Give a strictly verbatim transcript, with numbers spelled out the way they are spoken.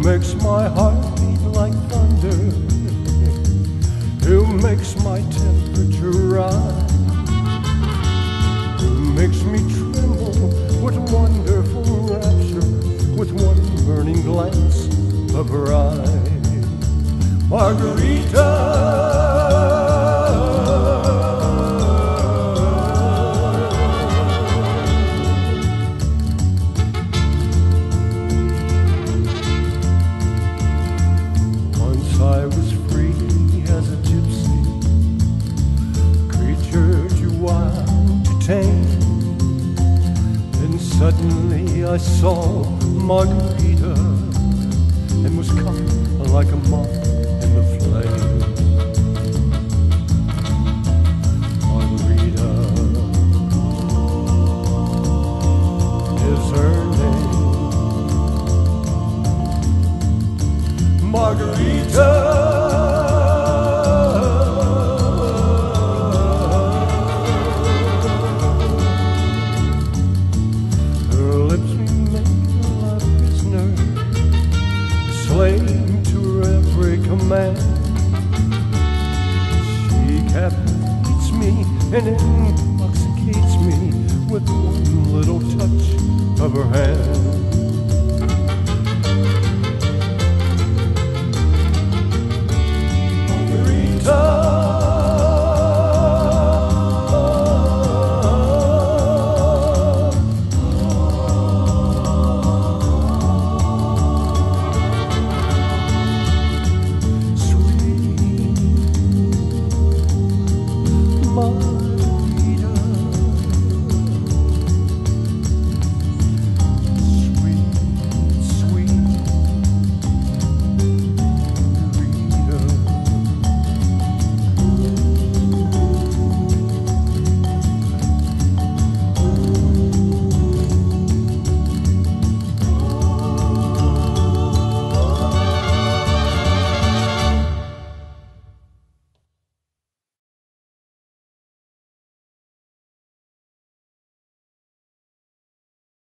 makes my heart beat like thunder, who makes my temperature rise, who makes me tremble with wonderful rapture, with one burning glance of her eye. Margarita, I was free as a gypsy, creature too wild to tame. Then suddenly I saw Margarita and was caught like a moth in the flame. Margarita is her name. Margarita. Slave to her every command, she captivates me and intoxicates me with one little touch of her hand.